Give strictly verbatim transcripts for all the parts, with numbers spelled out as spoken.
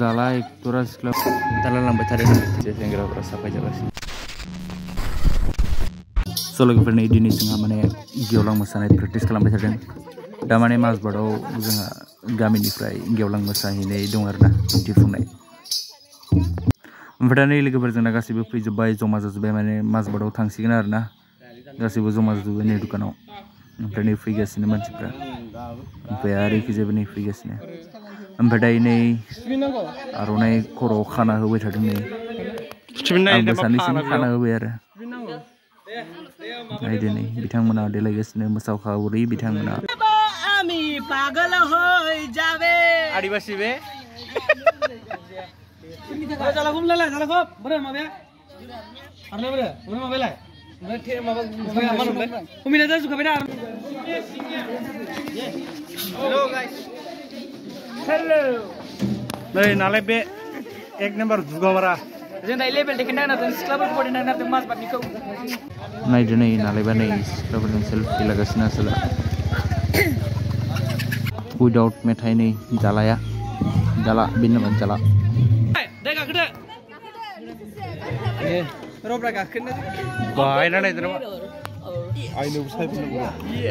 जाला एक्टरा सिख्ला दालालांबाय थादों सेंग्राफोरा साफाय जागासिनो स' लोगोफोरनि दिनै जोंहा माने गेवलां मोसानाय प्रेक्टिस खालामबाय थादों दा माने माजबाटआव जोंहा गामिनिफ्राय गेवलां मोसाहैनाय दं आरोना दिन्थिफुंनाय ओमफ्राय दा नै लोगोफोरजोंना गासैबो फैजोब्बाय जमा जाजोब्बाय माने माजबाटआव थांसिगोन आरोना गासैबो जमा जाजोब्बाय नै दुकानाव ओमफ्राय नै फैगासिनो मानसिफ्रा ओमफ्राय आरो इखिजायबो नै फैगासिनो ओमफ्राय दायो नै आर'नाइ खर'आव खाना होबाय थादों नै आंबो सानैसोनि खाना होबाय आरो नायदो नै बिथांमोना देलायगासिनो मोसाखावरि बिथांमोना आमी पागल होय जावे आदिवासी बे जाला घुमलाय जाला खब बरे माबे आरले बरे बरे माबेलाय ओमफ्राय थे माबा मा होनोमोनलाय कमिना जा जुखाबाय ना हेलो गाइस हेलो नै नालाय बे एक नम्बर जुगावरा जों दायो लेभेल देखायनो नागिरदों सिख्लाफोरखौ बडिनो नागिरदों माजबाटनिखौ नायदो नै नालायबा नै सिख्लाफोरजों सेल्फि लागासिनो आसोला उइदाउट मेथाइ नै जालाया जाला बेनो नामा जाला दे गाखोदो ए रब्रा गाखोनो बाहायना नायदो नामा आइनो साइफोरनो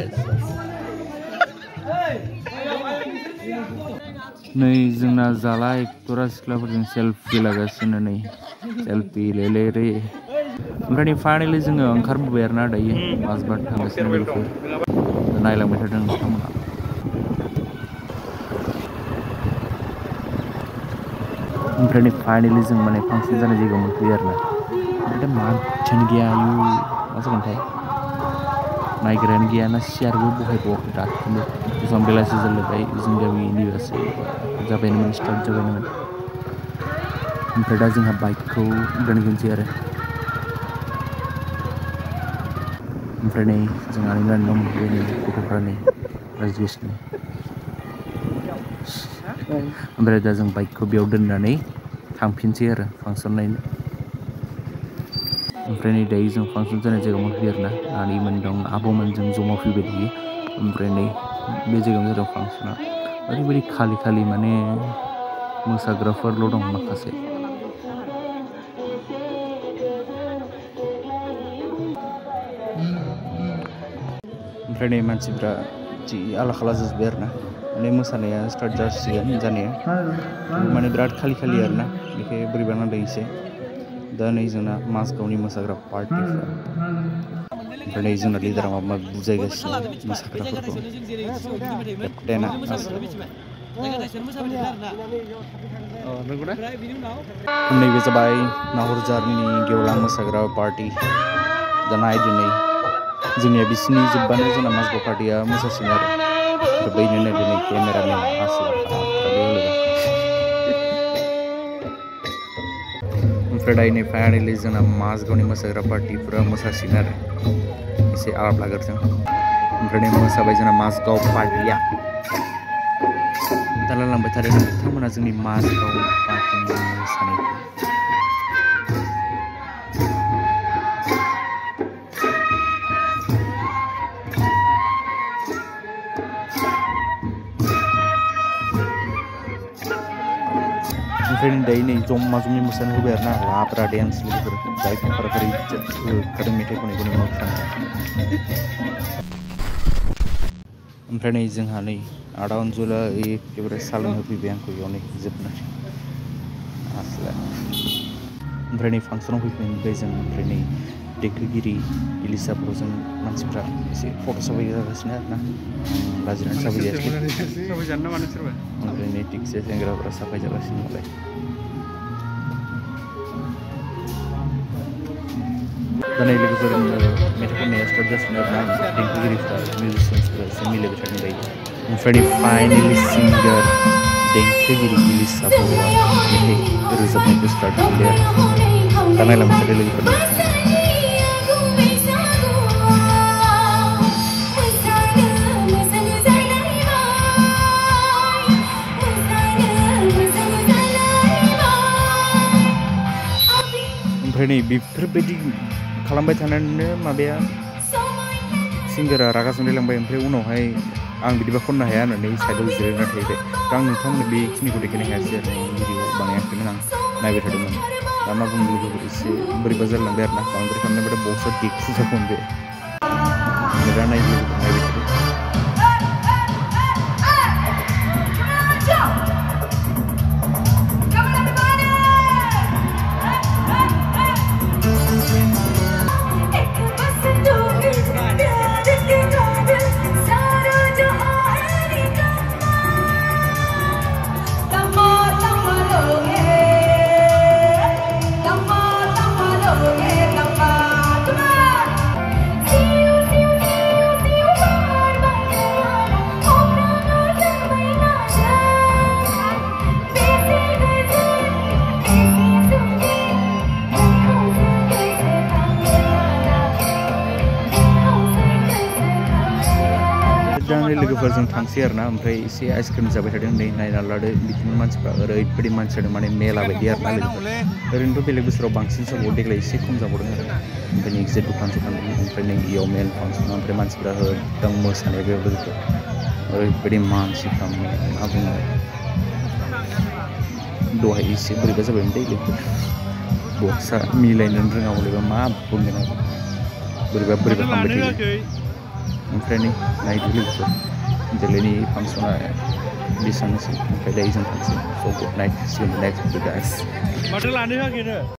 नै जोंना जाला एक्टरा सिख्लाफोरजों सेल्फि लागासिनो नै सेल्फि लेले रे ओमफ्राय नै फाइनालि जोङो ओंखारबोबाय आरोना दायो माजबाट थांगासिनो लोगोफोर नायलांबाय थादों बिथांमोना ओमफ्राय नै फाइनालि जों माने फांसन जानाय जायगायाव मोनफैयो आरोना ओमफ्राय दा मानसियानो गैया आयु मा जागोनथाय नायग्रायानो गैया ना सियारबो बहायबावाखै दासिमबो बेसेबां बेलासि जालायबाय जों गामिनि गासै जाबायनोमोन स्टार्ट जाबायनोमोन ओमफ्राय दा जोंहा बाइकखौ दोनगोनसै आरो ओमफ्राय नै जोंहा गामियाव मोनफैबाय नै गथ'फ्रा नै रायज्लायगासिनो ओमफ्राय दा जों बाइकखौ बेयाव दोननानै थांफिनसै आरो फांसन नायनो ओमफ्राय नै दायो जों फांसन जानाय जायगायाव मोनफैयो आरोना आनैमोन दं आब'मोनजों जमा फैबाय थायो ओमफ्राय नै बे जायगायावनो जादों फांसना ओरैबायदि खालि खालि माने मोसाग्राफोरल' दं माखासे ओमफ्राय नै मानसिफ्रा जि आला खाला जाजोब्बाय आरोना माने मोसानाया स्टार्ट जासिगोन जानाया माने बिराद खालि खालि आरोना बेखाय बोरैबा नांदों एसे दा नै जोंना माजगावनि मोसाग्रा पार्टिफ्रा ओमफ्राय नै जोंना लिडारा माबा माबि बुजायगासिनो मोसाग्राफोरखौ केप्टेना नैबे जाबाय नाहरजारनि गेवलां मोसाग्रा पार्टि दा नायदो नै जोंनिया बिसिनि जोब्बानो जोंना माजगाव पार्टिया मोसासिगोन आरो बैनो नायदो नै केमेरामेन आसोला ओमफ्राय दायो नै फाइनालि जोंना माजगावनि मोसाग्रा पार्टिफोरा मोसासिगोन आरो एसे आलाब लाग्रोथों ओमफ्राय नै मोसाबाय जोंना माजगाव पार्टिया दालालांबाय थादों बिथांमोना जोंनि माजगाव पार्टिनि मोसानायखौ ओमफ्राय दायो नै जमा जमि मोसानो होबाय आरोना लाब्रा डेन्स लोगोफोर जाय फाराफारि होखादों मेथाइ खनै खनै उनाव थाङो ओमफ्राय नै जोंहा नै आदा अनजुला एखेबारे सालों होफैबाय आंखौ इयावनो जोबनानै आसोला ओमफ्राय नै फांसनाव फैफिनबाय जों ओमफ्राय नै देंखोगिरि इलिसाफोराव जों मानसिफ्रा एसे फट' साफाय जागासिनो आरोना लाजिनानै साफाय जायासै ओमफ्राय नै थिगसे सेंग्राफोरा साफाय जागासिनो नालाय दा नै लोगोफोर मेथाइ खननाया स्टार्ट जासिगोन आरोना देंखोगिरिफ्रा मिउजिसियानसफोरा एसे मिलायबाय थादों दायो ओमफ्राय फाइनालि सिंगार देंखोगिरि इलिसा बर'आ मेथाइ रोजाबनायखौ स्टार्ट खालामबाय आरो दा नायलांबाय थादों लोगोफोरनि ओमफ्राय नै बेफोरबायदि खालामबाय थानानैनो माबाया सिंगारा रागा जोंलायलांबाय ओमफ्राय उनावहाय आं बिदिबा खननो हाया होननानै साइडआव जिरायना थाहैबाय दा आं नोंथांमोननो बेखिनिखौ देखायनो हायासै आरो भिडिअ बानायाखैमोन आं नायबाय थादोंमोन दा मा बुंनो लोगोफोर एसे बोरैबा जालांबाय आरो ना बांद्राय खालामनायबाथाय बक्सआ दिग फुजाखौनो बे दा नाय लोगोफोर नायबाय थादों लोगोफोरजों थांसै आरो ना ओमफ्राय एसे आइसक्रिम जाबाय थादों नै नायना लादो बिदिनो मानसिफ्रा ओरैबायदि मानसि जादों माने मेला बायदि आरो ना लोगोफोर ओरैनोथ' बेलेग बोसोराव बांसिन समाव देग्लाय एसे खम जाबावदों आरो ओमफ्राय नै एसे दखान सखान दं ओमफ्राय नै इयाव मेन फांसन ओमफ्राय मानसिफ्रा होदों मोसानाय बेयाव लोगोफोर ओरैबायदि मानसिफ्रा मा बुङो दहाय एसे बोरैबा जाबायमोन दै लोगोफोर बक्सआ मिलायनो रोङा हलेबा मा बुंगोन आरो बोरैबा बोरैबा खालामबाय थायो ओमफ्राय नै नायदो लोगोफोर देग्लायनि फांसना बेसेबांनोसै ओमफ्राय दायो जों थांसै स' good night see you in the next video guys